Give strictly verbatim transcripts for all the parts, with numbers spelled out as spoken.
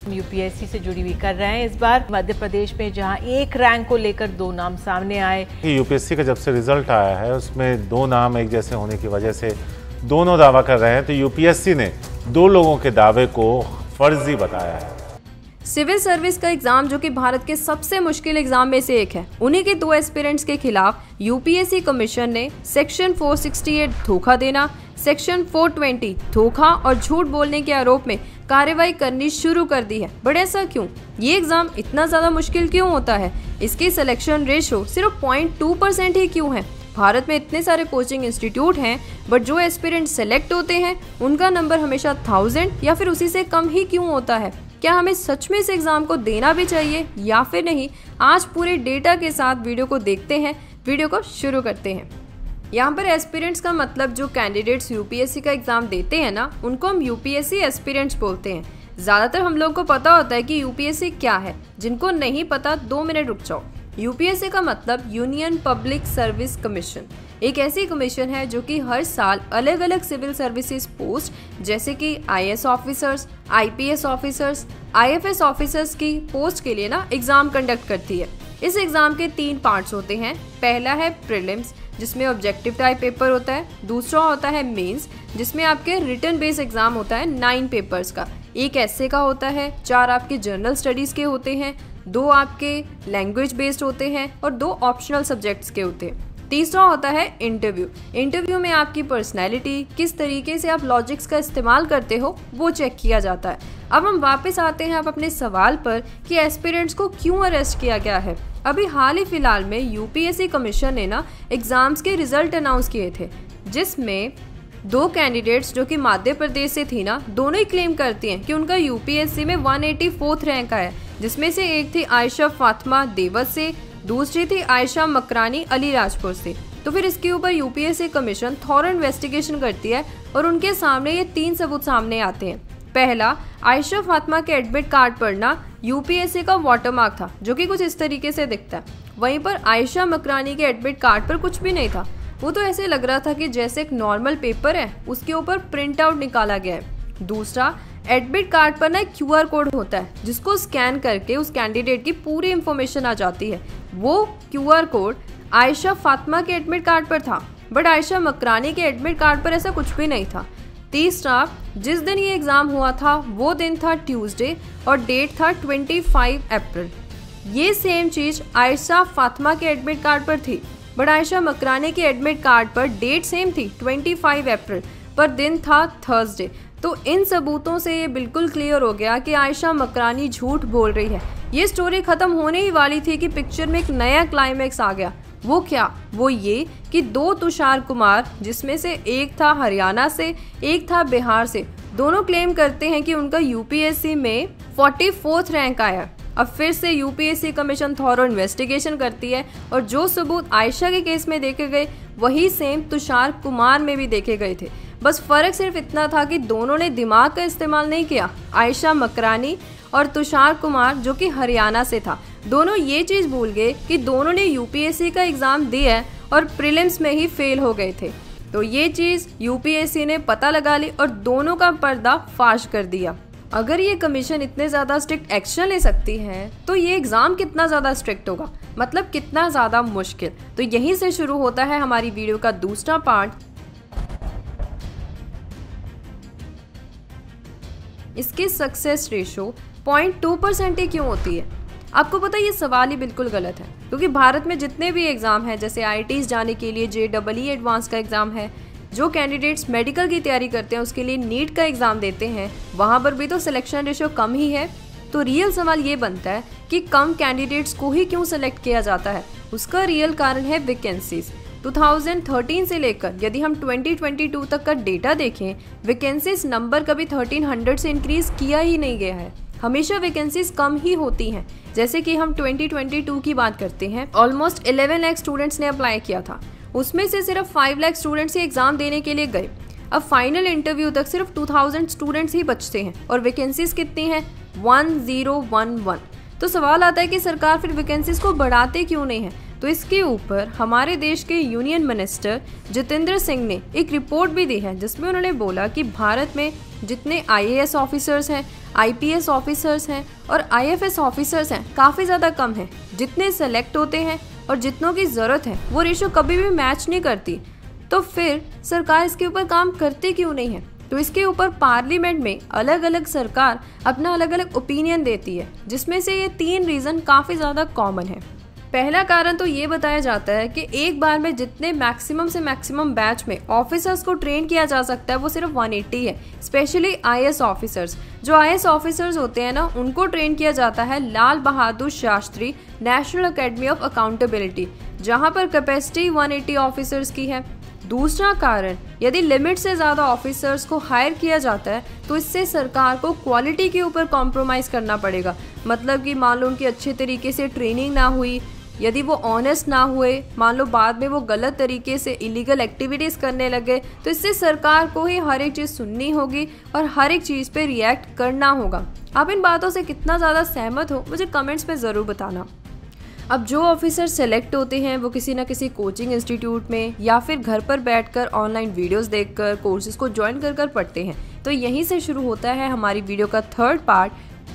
UPSC से जुड़ी हुई कर रहे हैं। इस बार मध्य प्रदेश में जहां एक रैंक को लेकर दो नाम सामने आए। यूपीएससी का जब से रिजल्ट आया है उसमें दो नाम एक जैसे होने की वजह से दोनों दावा कर रहे हैं, तो यूपीएससी ने दो लोगों के दावे को फर्जी बताया है। सिविल सर्विस का एग्जाम जो कि भारत के सबसे मुश्किल एग्जाम में से एक है, उन्हीं के दो एस्पिरेंट्स के खिलाफ यूपीएससी कमीशन ने सेक्शन चार सौ अड़सठ धोखा देना, सेक्शन चार सौ बीस धोखा और झूठ बोलने के आरोप में कार्रवाई करनी शुरू कर दी है। बट ऐसा क्यों? ये एग्जाम इतना ज्यादा मुश्किल क्यों होता है? इसकी सिलेक्शन रेशो सिर्फ पॉइंट टू परसेंट ही क्यों है? भारत में इतने सारे कोचिंग इंस्टीट्यूट हैं, बट जो एस्पिरेंट सेलेक्ट होते हैं उनका नंबर हमेशा थाउजेंड या फिर उसी से कम ही क्यों होता है? क्या हमें सच में इस एग्जाम को देना भी चाहिए या फिर नहीं? आज पूरे डेटा के साथ वीडियो को देखते हैं। वीडियो को शुरू करते हैं। यहाँ पर एस्पिरेंट्स का मतलब जो कैंडिडेट्स यूपीएससी का एग्जाम देते हैं ना, उनको हम यूपीएससी एस्पिरेंट्स बोलते हैं। ज्यादातर हम लोग को पता होता है कि यूपीएससी क्या है। जिनको नहीं पता दो मिनट रुक जाओ। यूपीएससी का मतलब यूनियन पब्लिक सर्विस कमीशन, एक ऐसी कमीशन है जो कि हर साल अलग अलग सिविल सर्विसेज पोस्ट जैसे कि IAS officers, IPS officers, IFS officers की पोस्ट के लिए ना एग्जाम कंडक्ट करती है। इस एग्जाम के तीन पार्ट्स होते हैं। पहला है प्रीलिम्स, जिसमें ऑब्जेक्टिव टाइप पेपर होता है। दूसरा होता है मेंस, जिसमें आपके रिटन बेस्ड एग्जाम होता है नाइन पेपर्स का। एक एस्से का होता है, चार आपके जनरल स्टडीज के होते हैं, दो आपके लैंग्वेज बेस्ड होते हैं और दो ऑप्शनल सब्जेक्ट्स के होते हैं। तीसरा होता है इंटरव्यू। इंटरव्यू में आपकी पर्सनैलिटी, किस तरीके से आप लॉजिक्स का इस्तेमाल करते हो, वो चेक किया जाता है। अब हम वापस आते हैं आप अपने सवाल पर कि एस्पिरेंट्स को क्यों अरेस्ट किया गया है। अभी हाल ही फिलहाल में यूपीएससी कमीशन ने ना एग्जाम्स के रिजल्ट अनाउंस किए थे, जिसमें दो कैंडिडेट्स जो कि मध्य प्रदेश से थी ना, दोनों ही क्लेम करती हैं कि उनका यूपीएससी में एक सौ चौरासी रैंक आया, जिसमें से एक थी आयशा फातिमा देवस से, दूसरी थी आयशा मकरानी अलीराजपुर से। तो फिर इसके ऊपर यूपीएससी कमीशन थॉरो इन्वेस्टिगेशन करती है और उनके सामने ये तीन सबूत सामने आते हैं। पहला, आयशा फातिमा के एडमिट कार्ड पर ना यूपीएससी का वाटरमार्क था, जो कि कुछ इस तरीके से दिखता है। वहीं पर आयशा मकरानी के एडमिट कार्ड पर कुछ भी नहीं था। वो तो ऐसे लग रहा था कि जैसे एक नॉर्मल पेपर है, उसके ऊपर प्रिंट आउट निकाला गया है। दूसरा, एडमिट कार्ड पर ना एक क्यूआर कोड होता है, जिसको स्कैन करके उस कैंडिडेट की पूरी इंफॉर्मेशन आ जाती है। वो क्यूआर कोड आयशा फातिमा के एडमिट कार्ड पर था, बट आयशा मकरानी के एडमिट कार्ड पर ऐसा कुछ भी नहीं था। तीसरा, जिस दिन ये एग्जाम हुआ था वो दिन था ट्यूसडे और डेट था पच्चीस अप्रैल। ये सेम चीज आयशा फातिमा के एडमिट कार्ड पर थी, बट आयशा मकरानी के एडमिट कार्ड पर डेट सेम थी पच्चीस अप्रैल, पर दिन था थर्सडे। तो इन सबूतों से ये बिल्कुल क्लियर हो गया कि आयशा मकरानी झूठ बोल रही है। ये स्टोरी खत्म होने ही वाली थी कि पिक्चर में एक नया क्लाइमैक्स आ गया। वो क्या? वो ये कि दो तुषार कुमार, जिसमें से एक था हरियाणा से, एक था बिहार से, दोनों क्लेम करते हैं कि उनका यूपीएससी में चौवालीसवां रैंक आया। अब फिर से यूपीएससी कमीशन थॉरो इन्वेस्टिगेशन करती है और जो सबूत आयशा के केस में देखे गए वही सेम तुषार कुमार में भी देखे गए थे। बस फर्क सिर्फ इतना था कि दोनों ने दिमाग का इस्तेमाल नहीं किया। आयशा मकरानी और तुषार कुमार जो कि हरियाणा से था, दोनों ये चीज भूल गए कि दोनों ने यूपीएससी का एग्जाम दिया और प्रीलिम्स में ही फेल हो गए थे। तो ये चीज यूपीएससी ने पता लगा ली और दोनों का पर्दा फाश कर दिया। अगर ये कमीशन इतने ज्यादा स्ट्रिक्ट एक्शन ले सकती है तो ये एग्जाम कितना ज्यादा स्ट्रिक्ट होगा, मतलब कितना ज्यादा मुश्किल। तो यहीं से शुरू होता है हमारी वीडियो का दूसरा पार्ट। इसकी success ratio point two percent ही क्यों होती है? आपको पता है ये सवाल ही बिल्कुल गलत है, क्योंकि भारत में जितने भी एग्जाम हैं, जैसे आईआईटीज जाने के लिए जे डबल ई एडवांस का एग्जाम है, जो कैंडिडेट्स मेडिकल की तैयारी करते हैं उसके लिए नीट का एग्जाम देते हैं, वहां पर भी तो सिलेक्शन रेशो कम ही है। तो रियल सवाल ये बनता है कि कम कैंडिडेट्स को ही क्यों सेलेक्ट किया जाता है? उसका रियल कारण है वैकेंसीज। दो हज़ार तेरह से लेकर यदि हम दो हज़ार बाईस तक का डेटा देखें, वैकेंसीज नंबर कभी तेरह सौ से इंक्रीज किया ही नहीं गया है। हमेशा वैकेंसीज कम ही होती हैं। जैसे कि हम दो हज़ार बाईस की बात करते हैं, ऑलमोस्ट ग्यारह लाख स्टूडेंट्स ने अप्लाई किया था, उसमें से सिर्फ पाँच लाख स्टूडेंट्स ही एग्जाम देने के लिए गए। अब फाइनल इंटरव्यू तक सिर्फ दो हज़ार स्टूडेंट्स ही बचते हैं और वैकेंसीज कितनी हैं? एक हज़ार ग्यारह। तो सवाल आता है कि सरकार फिर वैकेंसीज को बढ़ाते क्यों नहीं है? तो इसके ऊपर हमारे देश के यूनियन मिनिस्टर जितेंद्र सिंह ने एक रिपोर्ट भी दी है, जिसमें उन्होंने बोला कि भारत में जितने आई ए एस ऑफिसर्स हैं, आई पी एस ऑफिसर्स हैं और आई एफ एस ऑफिसर्स हैं, काफ़ी ज़्यादा कम हैं। जितने सेलेक्ट होते हैं और जितनों की ज़रूरत है वो रेशो कभी भी मैच नहीं करती। तो फिर सरकार इसके ऊपर काम करती क्यों नहीं है? तो इसके ऊपर पार्लियामेंट में अलग अलग सरकार अपना अलग अलग ओपिनियन देती है, जिसमें से ये तीन रीज़न काफ़ी ज़्यादा कॉमन है। पहला कारण तो ये बताया जाता है कि एक बार में जितने मैक्सिमम से मैक्सिमम बैच में ऑफिसर्स को ट्रेन किया जा सकता है वो सिर्फ एक सौ अस्सी है। Specially I A S officers, जो आई ए एस ऑफिसर्स होते हैं ना, उनको ट्रेन किया जाता है Lal Bahadur Shastri national academy of accountability, जहाँ पर कैपेसिटी एक सौ अस्सी ऑफिसर्स की है। दूसरा कारण, यदि लिमिट से ज़्यादा ऑफिसर्स को हायर किया जाता है तो इससे सरकार को क्वालिटी के ऊपर कॉम्प्रोमाइज़ करना पड़ेगा। मतलब कि मान लो उनकी अच्छे तरीके से ट्रेनिंग ना हुई, यदि वो ऑनेस्ट ना हुए, मान लो बाद में वो गलत तरीके से इलीगल एक्टिविटीज़ करने लगे, तो इससे सरकार को ही हर एक चीज़ सुननी होगी और हर एक चीज़ पे रिएक्ट करना होगा। आप इन बातों से कितना ज़्यादा सहमत हो मुझे कमेंट्स में ज़रूर बताना। अब जो ऑफिसर सेलेक्ट होते हैं वो किसी ना किसी कोचिंग इंस्टीट्यूट में या फिर घर पर बैठकर ऑनलाइन वीडियोस देखकर कोर्सेज को ज्वाइन कर कर पढ़ते हैं। तो यहीं से शुरू होता है हमारी वीडियो का थर्ड पार्ट।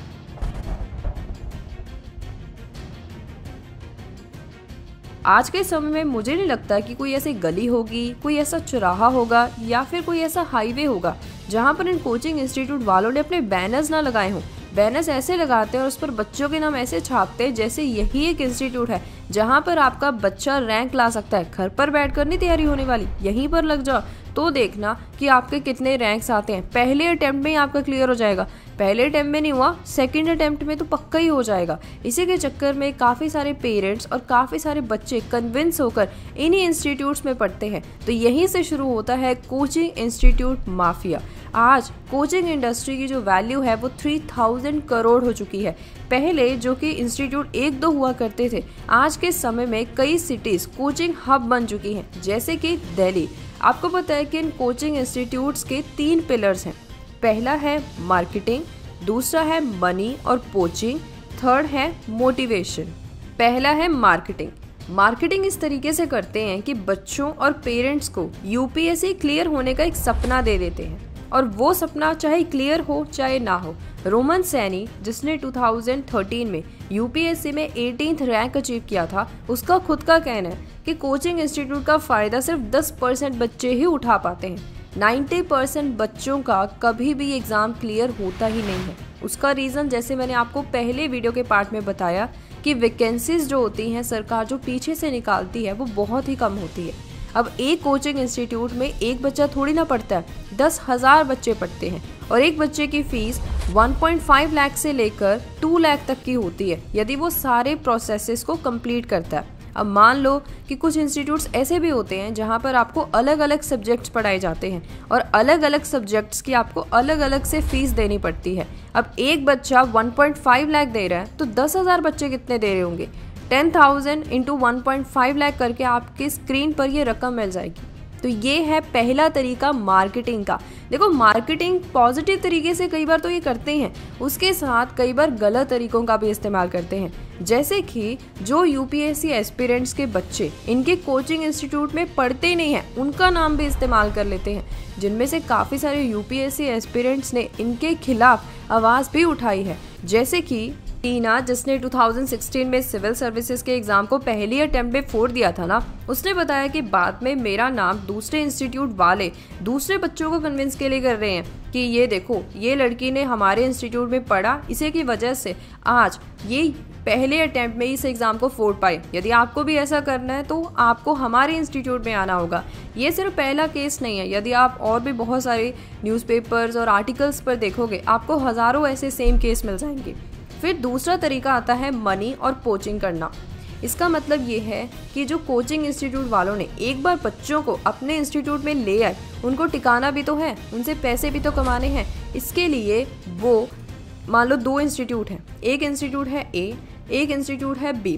आज के समय में मुझे नहीं लगता कि कोई ऐसी गली होगी, कोई ऐसा चौराहा होगा या फिर कोई ऐसा हाईवे होगा जहां पर इन कोचिंग इंस्टीट्यूट वालों ने अपने बैनर्स ना लगाए हों। बैनर्स ऐसे लगाते हैं और उस पर बच्चों के नाम ऐसे छापते हैं जैसे यही एक इंस्टीट्यूट है जहां पर आपका बच्चा रैंक ला सकता है। घर पर बैठकर नहीं तैयारी होने वाली, यहीं पर लग जाओ तो देखना कि आपके कितने रैंक्स आते हैं। पहले अटेम्प्ट में ही आपका क्लियर हो जाएगा। पहले अटेम्प्ट में नहीं हुआ, सेकंड अटेम्प्ट में तो पक्का ही हो जाएगा। इसी के चक्कर में काफ़ी सारे पेरेंट्स और काफ़ी सारे बच्चे कन्विंस होकर इन्हीं इंस्टीट्यूट्स में पढ़ते हैं। तो यहीं से शुरू होता है कोचिंग इंस्टीट्यूट माफिया। आज कोचिंग इंडस्ट्री की जो वैल्यू है वो थ्री थाउजेंड करोड़ हो चुकी है। पहले जो कि इंस्टीट्यूट एक दो हुआ करते थे, आज के समय में कई सिटीज़ कोचिंग हब बन चुकी हैं, जैसे कि दिल्ली। आपको पता है कि इन कोचिंग इंस्टीट्यूट्स के तीन पिलर्स हैं। पहला है मार्केटिंग, दूसरा है मनी और पोचिंग, थर्ड है मोटिवेशन। पहला है मार्केटिंग। मार्केटिंग इस तरीके से करते हैं कि बच्चों और पेरेंट्स को U P S C clear होने का एक सपना दे देते हैं, और वो सपना चाहे क्लियर हो चाहे ना हो। रोमन सैनी, जिसने दो हज़ार तेरह में यू पी एस सी में एटीन्थ रैंक अचीव किया था, उसका खुद का कहना है कि कोचिंग इंस्टीट्यूट का फ़ायदा सिर्फ दस परसेंट बच्चे ही उठा पाते हैं। नब्बे परसेंट बच्चों का कभी भी एग्ज़ाम क्लियर होता ही नहीं है। उसका रीज़न, जैसे मैंने आपको पहले वीडियो के पार्ट में बताया, कि वैकेंसीज जो होती हैं सरकार जो पीछे से निकालती है वो बहुत ही कम होती है। अब एक कोचिंग इंस्टीट्यूट में एक बच्चा थोड़ी ना पढ़ता है, दस हज़ार बच्चे पढ़ते हैं और एक बच्चे की फ़ीस एक पॉइंट पाँच लाख से लेकर दो लाख तक की होती है यदि वो सारे प्रोसेसेस को कंप्लीट करता है। अब मान लो कि कुछ इंस्टीट्यूट्स ऐसे भी होते हैं जहाँ पर आपको अलग अलग सब्जेक्ट्स पढ़ाए जाते हैं और अलग अलग सब्जेक्ट्स की आपको अलग अलग से फीस देनी पड़ती है। अब एक बच्चा एक पॉइंट पाँच लाख दे रहा है तो दस हज़ार बच्चे कितने दे रहे होंगे? Ten thousand into one point five lakh करके आपकी स्क्रीन पर ये रकम मिल जाएगी। तो ये है पहला तरीका मार्केटिंग का। देखो, मार्केटिंग पॉजिटिव तरीके से कई बार तो ये करते हैं, उसके साथ कई बार गलत तरीकों का भी इस्तेमाल करते हैं। जैसे कि जो U P S C aspirants के बच्चे इनके कोचिंग इंस्टीट्यूट में पढ़ते नहीं हैं, उनका नाम भी इस्तेमाल कर लेते हैं, जिनमें से काफ़ी सारे U P S C aspirants ने इनके खिलाफ आवाज़ भी उठाई है। जैसे कि टीना, जिसने दो हज़ार सोलह में सिविल सर्विसेज के एग्ज़ाम को पहली अटेम्प्ट में फोड़ दिया था ना, उसने बताया कि बाद में मेरा नाम दूसरे इंस्टीट्यूट वाले दूसरे बच्चों को कन्विंस के लिए कर रहे हैं कि ये देखो, ये लड़की ने हमारे इंस्टीट्यूट में पढ़ा, इसी की वजह से आज ये पहले अटेम्प्ट में इस एग्ज़ाम को फोड़ पाए। यदि आपको भी ऐसा करना है तो आपको हमारे इंस्टीट्यूट में आना होगा। ये सिर्फ पहला केस नहीं है, यदि आप और भी बहुत सारे न्यूज़पेपर्स और आर्टिकल्स पर देखोगे आपको हज़ारों ऐसे सेम केस मिल जाएंगे। फिर दूसरा तरीका आता है मनी और पोचिंग करना। इसका मतलब ये है कि जो कोचिंग इंस्टीट्यूट वालों ने एक बार बच्चों को अपने इंस्टीट्यूट में ले आए, उनको टिकाना भी तो है, उनसे पैसे भी तो कमाने हैं। इसके लिए वो मान लो दो इंस्टीट्यूट हैं, एक इंस्टीट्यूट है ए, एक इंस्टीट्यूट है बी।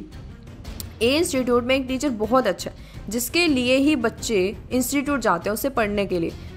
ए इंस्टीट्यूट में एक टीचर बहुत अच्छा है जिसके लिए ही बच्चे इंस्टीट्यूट जाते हैं उससे पढ़ने के लिए।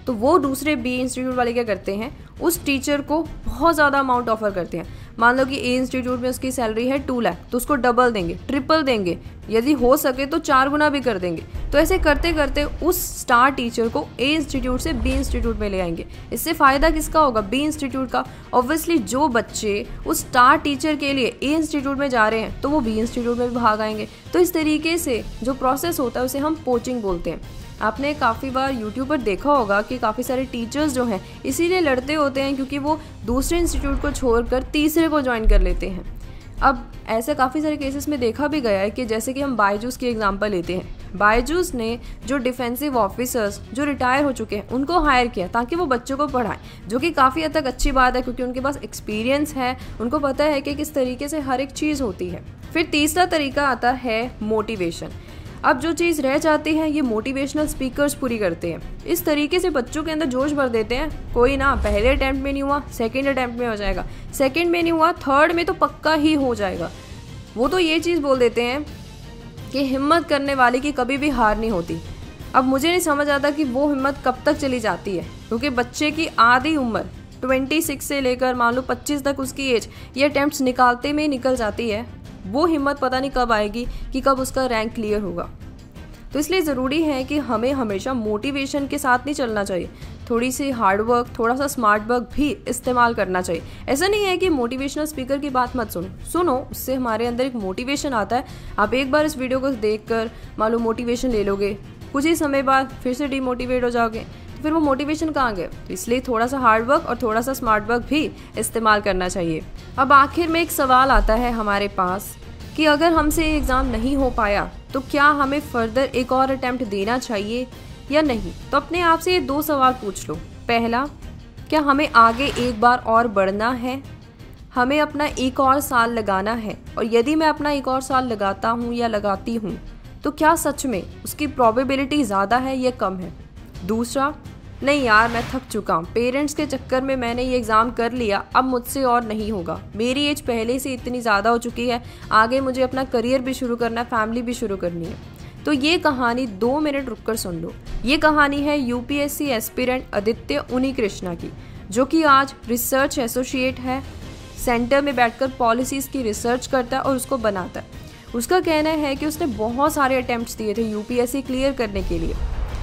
तो वो दूसरे बी इंस्टीट्यूट वाले क्या करते हैं, उस टीचर को बहुत ज़्यादा अमाउंट ऑफर करते हैं। मान लो कि ए इंस्टीट्यूट में उसकी सैलरी है टू लाख, तो उसको डबल देंगे, ट्रिपल देंगे, यदि हो सके तो चार गुना भी कर देंगे। तो ऐसे करते करते उस स्टार टीचर को ए इंस्टीट्यूट से बी इंस्टीट्यूट में ले आएंगे। इससे फ़ायदा किसका होगा, बी इंस्टीट्यूट का। ऑब्वियसली जो बच्चे उस स्टार टीचर के लिए ए इंस्टीट्यूट में जा रहे हैं तो वो बी इंस्टीट्यूट में भी भाग आएंगे। तो इस तरीके से जो प्रोसेस होता है उसे हम पोचिंग बोलते हैं। आपने काफ़ी बार यूट्यूब पर देखा होगा कि काफ़ी सारे टीचर्स जो हैं इसीलिए लड़ते होते हैं क्योंकि वो दूसरे इंस्टीट्यूट को छोड़कर तीसरे को ज्वाइन कर लेते हैं। अब ऐसे काफ़ी सारे केसेस में देखा भी गया है कि जैसे कि हम बायजूस की एग्जांपल लेते हैं। बायजूस ने जो डिफेंसिव ऑफिसर्स जो रिटायर हो चुके हैं उनको हायर किया ताकि वो बच्चों को पढ़ाएं, जो कि काफ़ी हद तक अच्छी बात है क्योंकि उनके पास एक्सपीरियंस है, उनको पता है कि किस तरीके से हर एक चीज़ होती है। फिर तीसरा तरीका आता है मोटिवेशन। अब जो चीज़ रह जाती है ये मोटिवेशनल स्पीकर्स पूरी करते हैं। इस तरीके से बच्चों के अंदर जोश भर देते हैं, कोई ना पहले अटैम्प्ट में नहीं हुआ सेकंड अटैम्प्ट में हो जाएगा, सेकंड में नहीं हुआ थर्ड में तो पक्का ही हो जाएगा। वो तो ये चीज़ बोल देते हैं कि हिम्मत करने वाले की कभी भी हार नहीं होती। अब मुझे नहीं समझ आता कि वो हिम्मत कब तक चली जाती है, क्योंकि बच्चे की आधी उम्र छब्बीस से लेकर मान लो पच्चीस तक उसकी एज ये अटैम्प्ट्स निकालते में निकल जाती है। वो हिम्मत पता नहीं कब आएगी कि कब उसका रैंक क्लियर होगा। तो इसलिए ज़रूरी है कि हमें हमेशा मोटिवेशन के साथ नहीं चलना चाहिए, थोड़ी सी हार्डवर्क, थोड़ा सा स्मार्ट वर्क भी इस्तेमाल करना चाहिए। ऐसा नहीं है कि मोटिवेशनल स्पीकर की बात मत सुनो सुनो उससे हमारे अंदर एक मोटिवेशन आता है। आप एक बार इस वीडियो को देखकर मान लो मोटिवेशन ले लोगे, कुछ ही समय बाद फिर से डिमोटिवेट हो जाओगे, तो फिर वो मोटिवेशन कहाँ गए। तो इसलिए थोड़ा सा हार्ड वर्क और थोड़ा सा स्मार्ट वर्क भी इस्तेमाल करना चाहिए। अब आखिर में एक सवाल आता है हमारे पास कि अगर हमसे एग्ज़ाम नहीं हो पाया तो क्या हमें फर्दर एक और अटैम्प्ट देना चाहिए या नहीं। तो अपने आप से ये दो सवाल पूछ लो। पहला, क्या हमें आगे एक बार और बढ़ना है, हमें अपना एक और साल लगाना है, और यदि मैं अपना एक और साल लगाता हूँ या लगाती हूँ तो क्या सच में उसकी प्रोबेबिलिटी ज़्यादा है या कम है। दूसरा, नहीं यार मैं थक चुका हूँ, पेरेंट्स के चक्कर में मैंने ये एग्ज़ाम कर लिया, अब मुझसे और नहीं होगा, मेरी एज पहले से इतनी ज़्यादा हो चुकी है, आगे मुझे अपना करियर भी शुरू करना है, फैमिली भी शुरू करनी है। तो ये कहानी दो मिनट रुककर सुन लो। ये कहानी है यूपीएससी एस्पिरेंट आदित्य उनीकृष्णा की, जो कि आज रिसर्च एसोसिएट है, सेंटर में बैठकर पॉलिसीज़ की रिसर्च करता है और उसको बनाता है। उसका कहना है कि उसने बहुत सारे अटैम्प्ट्स दिए थे यूपीएससी क्लियर करने के लिए।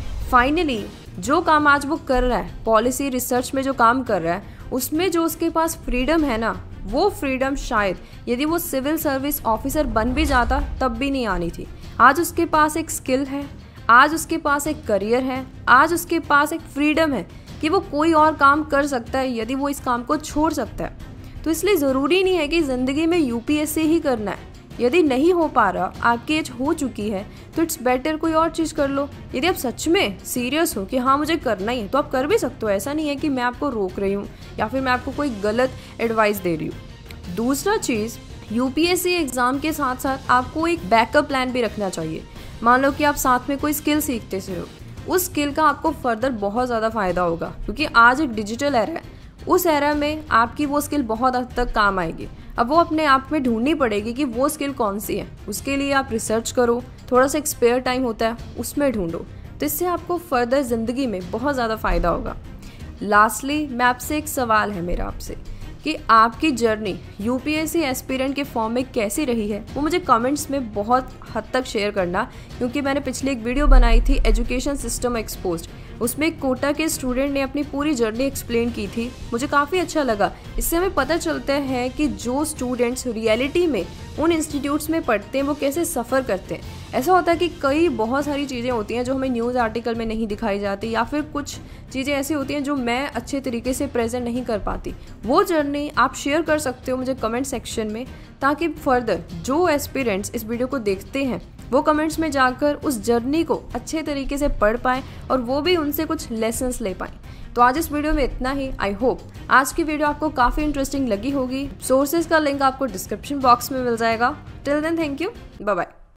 फाइनली जो काम आज वो कर रहा है, पॉलिसी रिसर्च में जो काम कर रहा है, उसमें जो उसके पास फ्रीडम है ना, वो फ्रीडम शायद यदि वो सिविल सर्विस ऑफिसर बन भी जाता तब भी नहीं आनी थी। आज उसके पास एक स्किल है, आज उसके पास एक करियर है, आज उसके पास एक फ्रीडम है कि वो कोई और काम कर सकता है यदि वो इस काम को छोड़ सकता है। तो इसलिए ज़रूरी नहीं है कि ज़िंदगी में यूपीएससी ही करना है। यदि नहीं हो पा रहा, आपकी एज हो चुकी है, तो इट्स बेटर कोई और चीज़ कर लो। यदि आप सच में सीरियस हो कि हाँ मुझे करना ही है तो आप कर भी सकते हो। ऐसा नहीं है कि मैं आपको रोक रही हूँ या फिर मैं आपको कोई गलत एडवाइस दे रही हूँ। दूसरा चीज़, यूपीएससी एग्ज़ाम के साथ साथ आपको एक बैकअप प्लान भी रखना चाहिए। मान लो कि आप साथ में कोई स्किल सीखते से हो, उस स्किल का आपको फर्दर बहुत ज़्यादा फ़ायदा होगा, क्योंकि आज एक डिजिटल एरा है। उस एरा में आपकी वो स्किल बहुत हद तक काम आएगी। अब वो अपने आप में ढूंढनी पड़ेगी कि वो स्किल कौन सी है। उसके लिए आप रिसर्च करो, थोड़ा सा एक स्पेयर टाइम होता है उसमें ढूंढो, तो इससे आपको फर्दर ज़िंदगी में बहुत ज़्यादा फ़ायदा होगा। लास्टली मैं आपसे एक सवाल है मेरा आपसे कि आपकी जर्नी यूपीएससी एस्पिरेंट के फॉर्म में कैसी रही है, वो मुझे कमेंट्स में बहुत हद तक शेयर करना। क्योंकि मैंने पिछले एक वीडियो बनाई थी एजुकेशन सिस्टम एक्सपोज्ड, उसमें एक कोटा के स्टूडेंट ने अपनी पूरी जर्नी एक्सप्लेन की थी। मुझे काफ़ी अच्छा लगा। इससे हमें पता चलता है कि जो स्टूडेंट्स रियलिटी में उन इंस्टीट्यूट्स में पढ़ते हैं वो कैसे सफ़र करते हैं। ऐसा होता है कि कई बहुत सारी चीज़ें होती हैं जो हमें न्यूज़ आर्टिकल में नहीं दिखाई जाती, या फिर कुछ चीज़ें ऐसी होती हैं जो मैं अच्छे तरीके से प्रेजेंट नहीं कर पाती। वो जर्नी आप शेयर कर सकते हो मुझे कमेंट सेक्शन में, ताकि फर्दर जो एस्पिरेंट्स इस वीडियो को देखते हैं वो कमेंट्स में जाकर उस जर्नी को अच्छे तरीके से पढ़ पाएँ और वो भी उनसे कुछ लेसन्स ले पाएँ। तो आज इस वीडियो में इतना ही। आई होप आज की वीडियो आपको काफ़ी इंटरेस्टिंग लगी होगी। सोर्सेज का लिंक आपको डिस्क्रिप्शन बॉक्स में मिल जाएगा। Till then thank you, bye bye.